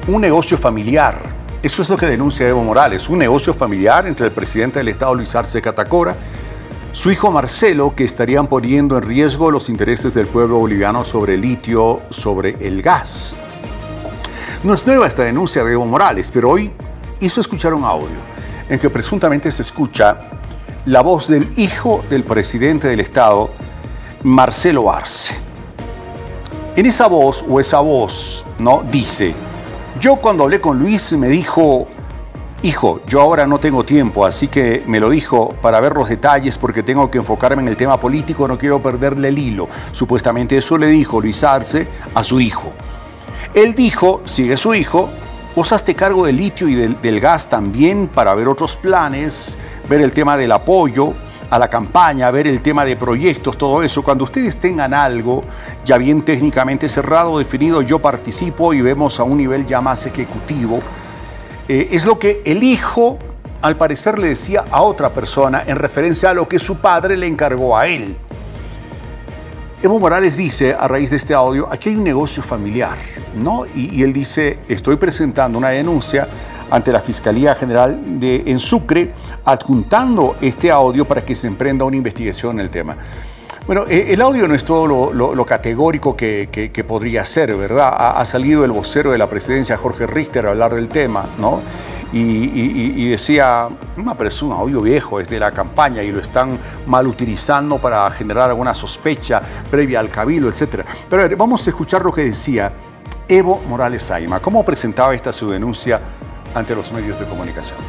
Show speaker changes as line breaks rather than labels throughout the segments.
un negocio familiar. Eso es lo que denuncia Evo Morales, un negocio familiar entre el presidente del Estado, Luis Arce Catacora, su hijo Marcelo, que estarían poniendo en riesgo los intereses del pueblo boliviano sobre el litio, sobre el gas. No es nueva esta denuncia de Evo Morales, pero hoy hizo escuchar un audio en que presuntamente se escucha la voz del hijo del presidente del Estado, Marcelo Arce. En esa voz, ¿no? Dice: yo cuando hablé con Luis me dijo, hijo, yo ahora no tengo tiempo, así que me lo dijo para ver los detalles porque tengo que enfocarme en el tema político, no quiero perderle el hilo. Supuestamente eso le dijo Luis Arce a su hijo. Él dijo, sigue su hijo, vos hazte cargo del litio y del gas también para ver otros planes, ver el tema del apoyo a la campaña, ver el tema de proyectos, todo eso. Cuando ustedes tengan algo ya bien técnicamente cerrado, definido, yo participo y vemos a un nivel ya más ejecutivo. Es lo que el hijo, al parecer, le decía a otra persona en referencia a lo que su padre le encargó a él. Evo Morales dice, a raíz de este audio, aquí hay un negocio familiar, ¿no? Y él dice, estoy presentando una denuncia ante la Fiscalía General en Sucre, adjuntando este audio para que se emprenda una investigación en el tema. Bueno, el audio no es todo lo categórico que podría ser, ¿verdad? Ha salido el vocero de la presidencia, Jorge Richter, a hablar del tema, ¿no? Y decía, no, pero es un audio viejo, es de la campaña y lo están mal utilizando para generar alguna sospecha previa al cabildo, etc. Pero a ver, vamos a escuchar lo que decía Evo Morales Ayma, cómo presentaba esta su denuncia ante los medios de comunicación.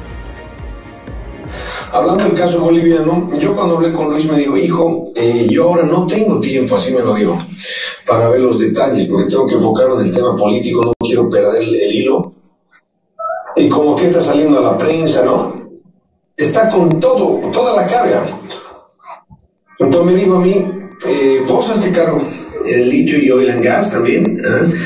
Hablando del caso boliviano, yo cuando hablé con Luis me dijo, hijo, yo ahora no tengo tiempo, así me lo digo, para ver los detalles, porque tengo que enfocarme en el tema político, no quiero perder el hilo. Y como que está saliendo a la prensa, ¿no? Está con toda la carga. Entonces me dijo a mí, vos hazte cargo del litio y oil and gas también,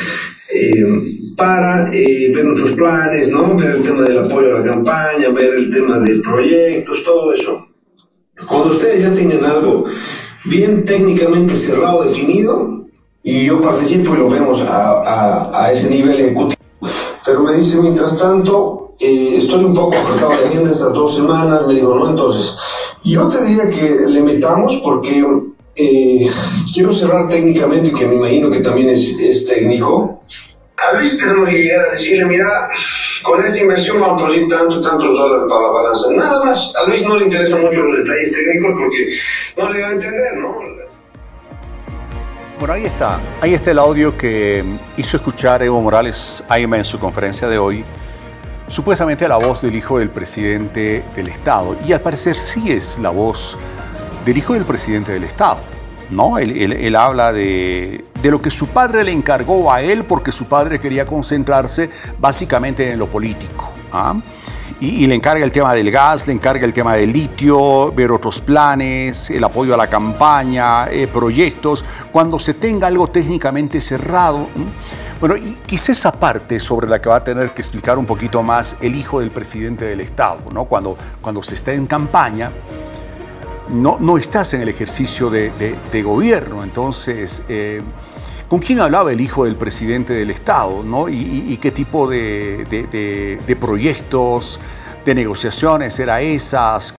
para ver nuestros planes, ¿no? Ver el tema del apoyo a la campaña, ver el tema de proyectos, todo eso. Cuando ustedes ya tengan algo bien técnicamente cerrado, definido, y yo participo y lo vemos a ese nivel ejecutivo. Pero me dice, mientras tanto, estoy un poco apretado de agenda estas 2 semanas, me digo, no, entonces, yo te diría que le metamos porque quiero cerrar técnicamente, que me imagino que también es técnico. A Luis tenemos que llegar a decirle, mira, con esta inversión vamos a producir tantos dólares para la balanza. Nada más, a Luis no le interesan mucho los detalles técnicos porque no le va a entender, ¿no?
Bueno, ahí está el audio que hizo escuchar Evo Morales Ayma en su conferencia de hoy, supuestamente la voz del hijo del presidente del Estado, y al parecer sí es la voz del hijo del presidente del Estado, ¿no? Él habla de lo que su padre le encargó a él porque su padre quería concentrarse básicamente en lo político, ¿ah? Y le encarga el tema del gas, le encarga el tema del litio, ver otros planes, el apoyo a la campaña, proyectos, cuando se tenga algo técnicamente cerrado. Bueno, y quizá esa parte sobre la que va a tener que explicar un poquito más el hijo del presidente del Estado, ¿no? Cuando se está en campaña, no estás en el ejercicio de gobierno. Entonces, ¿con quién hablaba el hijo del presidente del Estado, ¿no? Y qué tipo de proyectos, de negociaciones eran esas?